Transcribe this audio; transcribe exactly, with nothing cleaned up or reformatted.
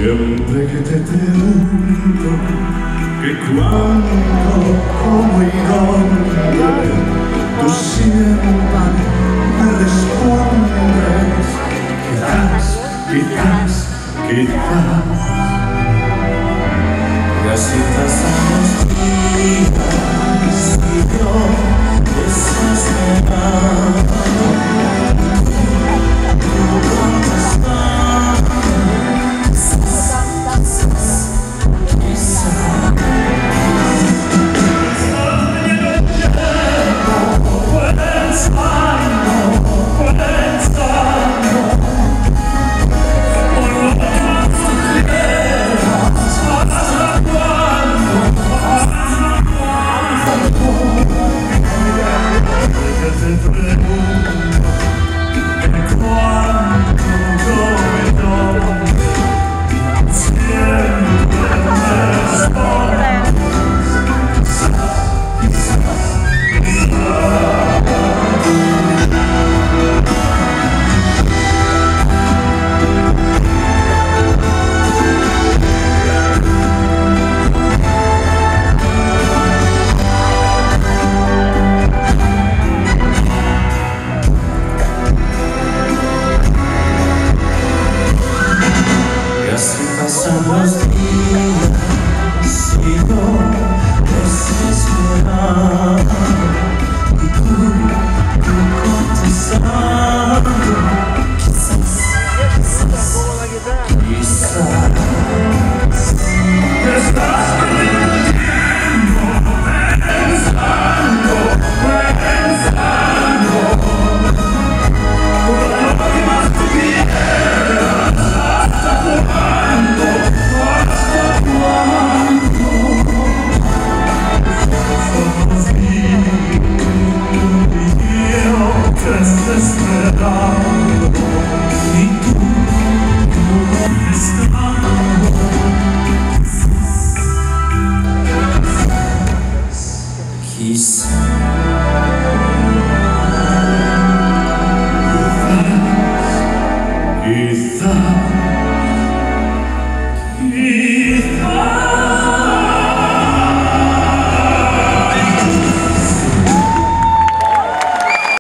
Siempre que te pregunto que cuándo, cómo y dónde, tú siempre me respondes quizás, quizás, quizás. Y así pasan los días y yo desesperado los días y yo desesperado y tú, tú contestando quizás, quizás, quizás estás perdiendo el tiempo pensando, pensando todo lo que más tú quieras hasta cuándo. Desesperado y tú, tú dónde estás. Quizás, quizás, quizás.